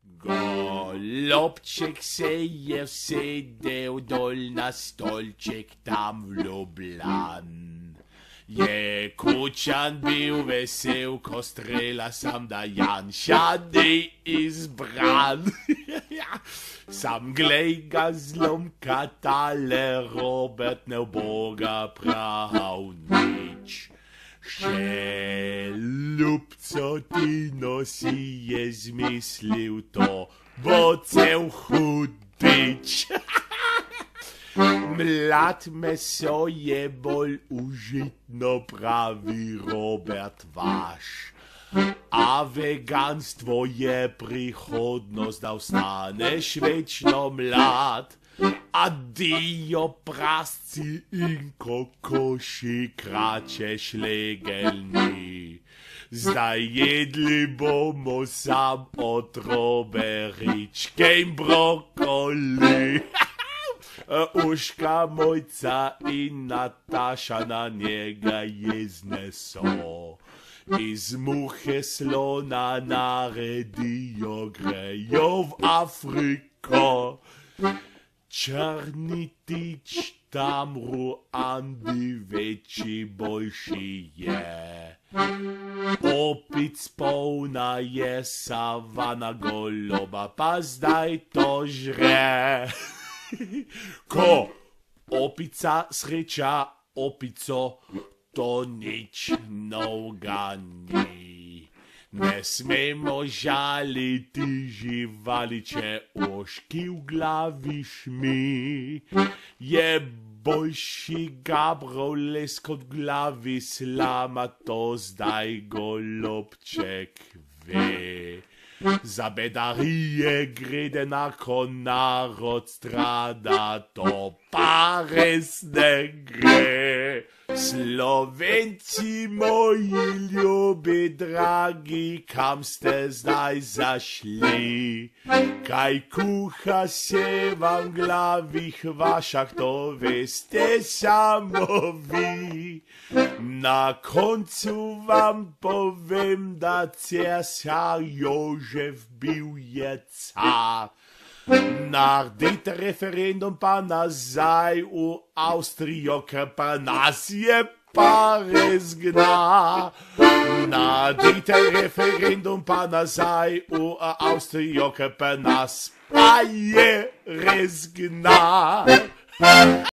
Голубчик сеє сидів доль на стольчик там влюблян. Je kučan bil vesel, ko strela sam da Janša ni izbran. Sam glej ga zlomka tale Robert ne Boga prav nič. Še ljubco ti nosi je zmislil to, bo cel hudič. Mlad meso je bolj užitno, pravi Robert vaš. A veganstvo je prihodnost, da ostaneš večno mlad. Adijo prasci in kokoši, krače šlegelni. Zdaj jedli bomo sam od roberičke in brokoli. Uška Mojca in Nataša na njega jezne so. Iz muhe slona naredijo, grejo v Afriko. Črni tič tam Ruandi večji boljši je. Opic polna je savana, goloba pa zdaj to žre. Ko opica sreča opico, to nič novega ni. Ne smemo žaliti živali, če oški v glavi šmi. Je boljši Gabrov kot glavi slama, to zdaj golobček ve. Za bedarije gre denar, ko narod strada, to pa res ne gre. Slovenci moji ljubi, dragi, kam ste zdaj zašli? Kaj kuha se vam v glavih vašah, to veste samo vi. Na koncu vam povem, da cesar Jožef bil je car. Naredite referendum pa nazaj v Avstrijo, ker pa nas je pa res gna. Naredite referendum pa nazaj v Avstrijo, ker pa nas pa je res gna.